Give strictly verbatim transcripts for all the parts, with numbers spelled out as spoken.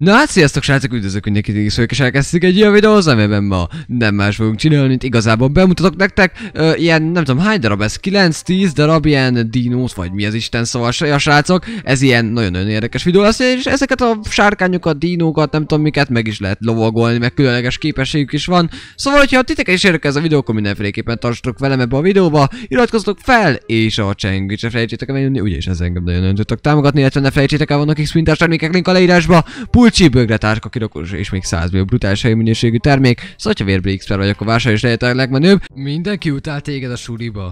Na hát sziasztok srácok, üdvözlök mindenkit, és elkezdtük egy ilyen videóhoz, amiben ma nem más fogunk csinálni, mint igazából bemutatok nektek ö, ilyen, nem tudom hány darab ez, kilenc-tíz darab ilyen dinót, vagy mi az Isten, szóval a srácok, ez ilyen nagyon-nagyon érdekes videó lesz, és ezeket a sárkányokat, dinókat, nem tudom miket, meg is lehet lovagolni, meg különleges képességük is van. Szóval, hogyha titeket is érdekel ez a videó, akkor mindenféleképpen tartsatok velem ebbe a videóba, iratkozzatok fel, és a csengőt se felejtsétek el megnyomni, úgyis ez engem nagyon-nagyon tudtok támogatni, illetve ne felejtsétek el, vannak X-Printás termékek, link a leírásba, Pulcsi, bögre, társka, kirokos és még száz millió brutális helyi minőségű termék, szóval ha vérbeli expert vagy, akkor vásárolj és lehet a legmenőbb. Mindenki utál téged a suliba.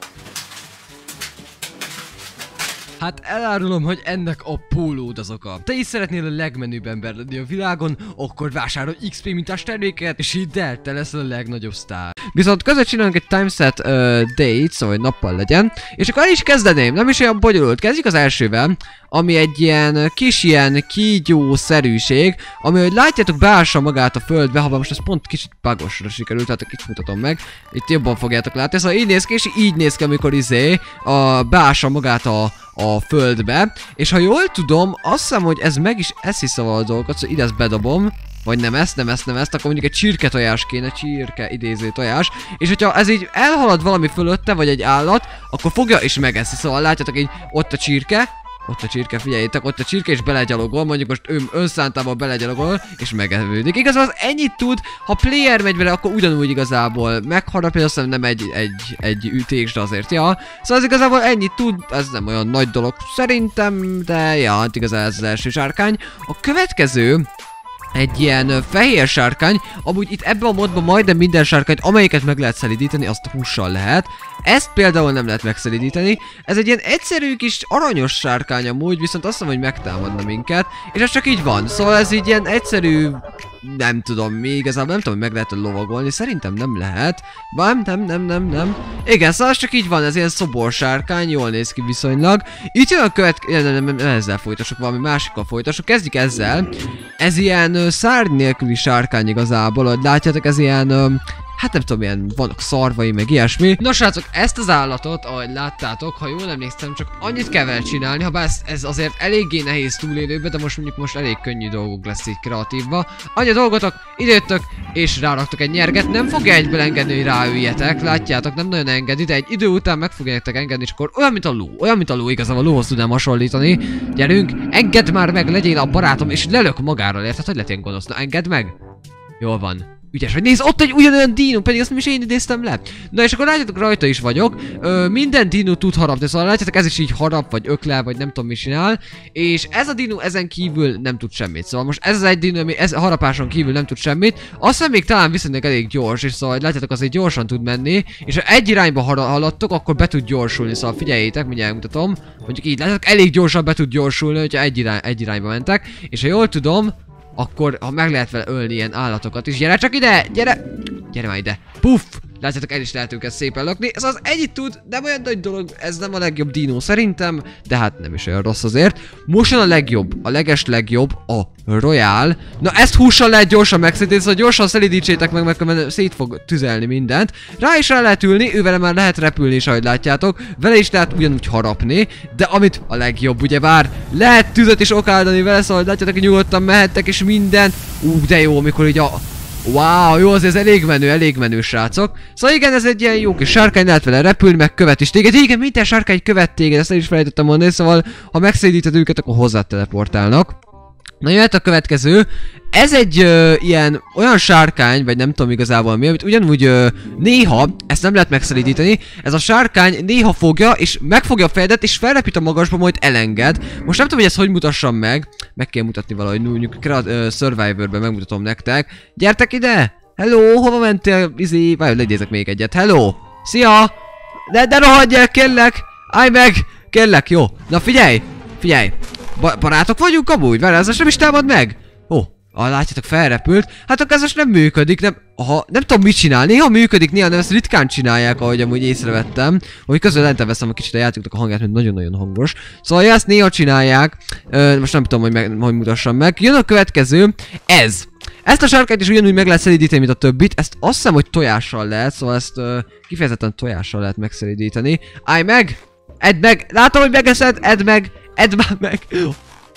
Hát elárulom, hogy ennek a pólód az oka. Te is szeretnél a legmenőbb ember lenni a világon, akkor vásárolj X P mintás terméket, és hidd el, te leszel a legnagyobb sztár. Viszont között csinálunk egy timeset uh, date, szóval hogy nappal legyen, és akkor el is kezdeném, nem is olyan bonyolult. Kezdjük az elsővel, ami egy ilyen kis ilyen kígyó-szerűség, ami, hogy látjátok, beássa magát a földbe, ha most ez pont kicsit bugosra sikerült, tehát kicsit mutatom meg, itt jobban fogjátok látni, szóval így néz ki, és így néz ki, amikor izé, a, beássa magát a a földbe, és ha jól tudom, azt hiszem, hogy ez meg is eszi szóval a dolgokat, szóval ide ezt bedobom, vagy nem ezt, nem ezt, nem ezt, akkor mondjuk egy csirke tojás kéne, csirke idéző tojás, és hogyha ez így elhalad valami fölötte, vagy egy állat, akkor fogja és megeszi, szóval látjátok így, ott a csirke, ott a csirke, figyeljétek, ott a csirke és belegyalogol, mondjuk most ő önszántában belegyalogol, és megevődik. Igazából az ennyit tud, ha player megy vele, akkor ugyanúgy igazából megharapja, azt hiszem nem egy, egy, egy ütés, de azért, ja. Szóval ez igazából ennyit tud, ez nem olyan nagy dolog szerintem, de ja, hát igazán ez az első sárkány. A következő egy ilyen fehér sárkány, amúgy itt ebben a modban majdnem minden sárkányt, amelyiket meg lehet szelidíteni, azt hússal lehet. Ezt például nem lehet megszelidíteni. Ez egy ilyen egyszerű kis aranyos sárkány amúgy, viszont azt mondom, hogy megtámadna minket. És ez csak így van, szóval ez így ilyen egyszerű, nem tudom mi, igazából nem tudom, hogy meg lehet lovagolni, szerintem nem lehet. Nem, nem, nem, nem, nem. Igen, szóval ez csak így van, ez ilyen szobor sárkány, jól néz ki viszonylag. Itt jön a következő, nem, nem, nem, ezzel folytassuk, valami másikkal folytassuk, kezdjük ezzel. Ez ilyen szárny nélküli sárkány igazából, hogy látjátok, ez ilyen... Hát nem tudom, ilyen vannak szarvai, meg ilyesmi. Nos srácok, ezt az állatot, ahogy láttátok, ha jól emlékszem, csak annyit kell vele csinálni, ha bár ez, ez azért eléggé nehéz túlélőbe, de most mondjuk most elég könnyű dolgok lesz így kreatívba. Annyi dolgotok, időtök, és ráraktok egy nyerget, nem fogja egyből engedni, hogy ráüljetek, látjátok, nem nagyon engedi, de egy idő után meg fogjátok engedni, és akkor olyan, mint a ló, olyan, mint a ló, igazából a lóhoz tudnám hasonlítani. Gyerünk, engedd már meg, legyél a barátom, és lelök magáról, érted, hogy lehet ilyen gonosz, na engedd meg. Jól van. Ügyes, hogy nézd, ott egy ugyanolyan dino, pedig azt nem is én idéztem le. Na és akkor látjátok, rajta is vagyok. Ö, minden dino tud harapni, szóval látjátok, ez is így harap, vagy öklel, vagy nem tudom mi csinál. És ez a dino ezen kívül nem tud semmit. Szóval most ez az egy dino, ami ez harapáson kívül nem tud semmit. Aztán még talán viszonylag elég gyors, és szóval látjátok, azért gyorsan tud menni. És ha egy irányba haladtok, akkor be tud gyorsulni, szóval figyeljétek, mindjárt mutatom. Mondjuk így látjátok, elég gyorsan be tud gyorsulni, hogyha egy, irány, egy irányba mentek. És ha jól tudom, akkor ha meg lehet vele ölni ilyen állatokat is. Gyere csak ide! Gyere! Gyere már ide! Puff! Látjátok, el is lehet őket szépen lökni. Ez az ennyit tud, nem olyan nagy dolog, ez nem a legjobb dino szerintem, de hát nem is olyan rossz azért. Most a legjobb, a leges legjobb, a Royal. Na ezt hússal lehet gyorsan megszedni, szóval gyorsan szelidítsétek meg, mert szét fog tüzelni mindent. Rá is rá lehet ülni, ővele már lehet repülni is, ahogy látjátok. Vele is lehet ugyanúgy harapni, de amit a legjobb, ugyebár lehet tüzet is okáldani vele, szóval látjátok, hogy nyugodtan mehettek és minden. Ú, de jó, amikor így a... Wow, jó, azért ez elég menő, elég menő srácok. Szóval igen, ez egy ilyen jó kis sárkány, lehet vele repülni, meg követ is téged. Igen, minden sárkány követ téged, ezt el is felejtettem mondani, szóval ha megszédíted őket, akkor hozzá teleportálnak. Na jöhet a következő. Ez egy ö, ilyen olyan sárkány, vagy nem tudom igazából mi, amit ugyanúgy ö, néha, ezt nem lehet megszelídíteni, ez a sárkány néha fogja, és megfogja a fejedet, és felrepít a magasba, majd elenged. Most nem tudom, hogy ezt hogy mutassam meg. Meg kell mutatni valahogy, mondjuk Survivorben megmutatom nektek. Gyertek ide! Hello, hova mentél? Izé, várj, legyézek még egyet. Hello! Szia! De, de rohadj el, kérlek! Állj meg! Kérlek, jó. Na figyelj! Figyelj! Ba barátok vagyunk amúgy? Várj, ez most nem is támad meg? Ó, ah, látjátok, felrepült. Hát akkor ez most nem működik, nem... Aha, nem tudom mit csinál. Néha működik, néha nem, ezt ritkán csinálják, ahogy amúgy észrevettem. Hogy közben lentebb veszem a kicsit a játéknak a hangját, mert nagyon-nagyon hangos. Szóval ja, ezt néha csinálják. Ö, most nem tudom, hogy, meg, hogy mutassam meg. Jön a következő. Ez. Ezt a sárkányt is ugyanúgy meg lehet szelidíteni, mint a többit. Ezt azt hiszem, hogy tojással lehet, szóval ezt ö, kifejezetten tojással lehet megszelidíteni. Állj meg! Edd meg! Látom, hogy megeszed! Edd meg! Edd már meg!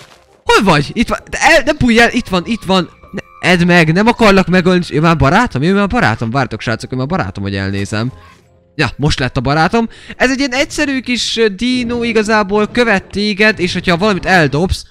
Hol vagy? Itt van. De el, nem bújj el, itt van, itt van. Ne, edd meg, nem akarlak megölni. Ő már barátom? Ő már barátom? Vártok srácok, ő már barátom, hogy elnézem. Ja, most lett a barátom. Ez egy ilyen egyszerű kis dino igazából követ téged, és hogyha valamit eldobsz,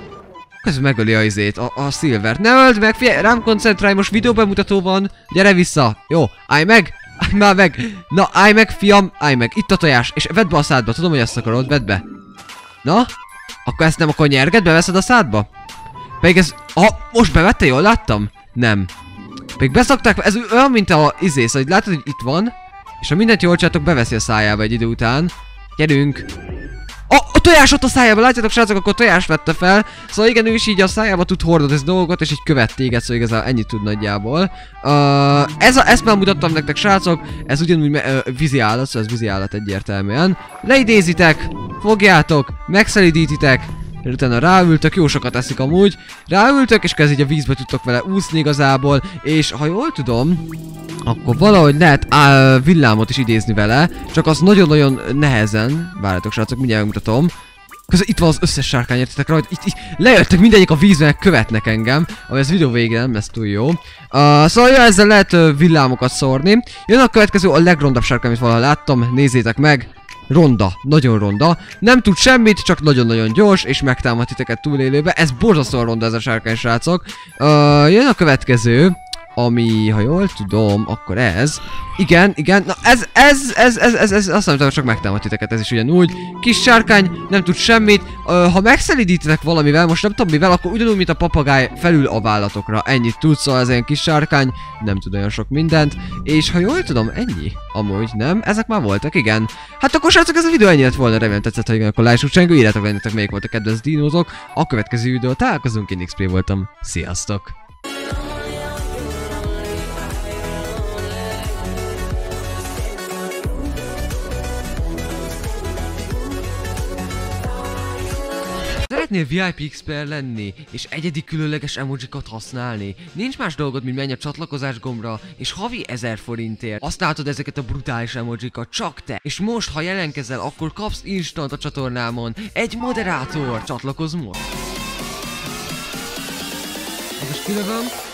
közben megöli a izét, a, a Silvert. Ne öld meg, figyelj, rám koncentrálj, most videóbemutató van. Gyere vissza. Jó, állj meg. Állj már meg. Na, állj meg, fiam, állj meg. Itt a tojás, és vedd be a szádba. Tudom, hogy ezt akarod, vedd be. Na? Akkor ezt nem akar nyerged? Beveszed a szádba? Pedig ez... Ha, most bevette, jól láttam? Nem. Pedig beszokták, ez olyan, mint a izész, hogy látod, hogy itt van, és ha mindent jól csináltok, beveszi a szájába egy idő után. Gyerünk! A, a tojás ott a szájába, látjátok srácok, akkor tojás vette fel. Szóval igen, ő is így a szájába tud hordozni dolgokat, és így követ téged, szóval igazából ennyit tud nagyjából. Uh, ez a, ezt már mutattam nektek srácok, ez ugyanúgy uh, vízi állat, szóval ez vízi állat egyértelműen. Leidézitek, fogjátok, megszelidítitek, és utána ráültök, jó sokat eszik amúgy. Ráültök, és kezd így a vízbe tudtok vele úszni igazából, és ha jól tudom, akkor valahogy lehet á, villámot is idézni vele, csak az nagyon-nagyon nehezen. Várjátok srácok, mindjárt megmutatom. Közben itt van az összes sárkány, értetek rá, hogy itt, itt lejöttek mindegyik a vízben, követnek engem, ami ez videó végén nem lesz túl jó. Uh, szóval jó, ezzel lehet uh, villámokat szórni. Jön a következő, a legrondabb sárkány, amit valaha láttam, nézzétek meg. Ronda, nagyon ronda. Nem tud semmit, csak nagyon-nagyon gyors, és megtámad titeket túlélőbe. Ez borzasztóan ronda ez a sárkány, srácok. Uh, jön a következő, ami, ha jól tudom, akkor ez. Igen, igen, na ez, ez, ez, ez, ez, ez azt mondtam, csak megtámad titeket, ez is ugyanúgy. Kis sárkány, nem tud semmit. Uh, ha megszelidítitek valamivel, most nem tudom mivel, akkor ugyanúgy, mint a papagáj, felül a vállatokra. Ennyit tud, szóval ez ilyen kis sárkány, nem tud olyan sok mindent. És ha jól tudom, ennyi. Amúgy nem, ezek már voltak, igen. Hát akkor srácok, ez a videó ennyi lett volna, remélem tetszett, ha igen, akkor lássuk csengő, írjátok le nektek, melyik volt a kedvenc dinózok. A következő videó találkozunk, én iksz pé voltam. Sziasztok! Szeretnél vé i pé iksz pé lenni, és egyedi különleges emojikat használni? Nincs más dolgod, mint menj a csatlakozás gombra, és havi ezer forintért használhatod ezeket a brutális emojikat, csak te. És most, ha jelentkezel, akkor kapsz instant a csatornámon egy moderátor. Csatlakozz most! Most kilövöm.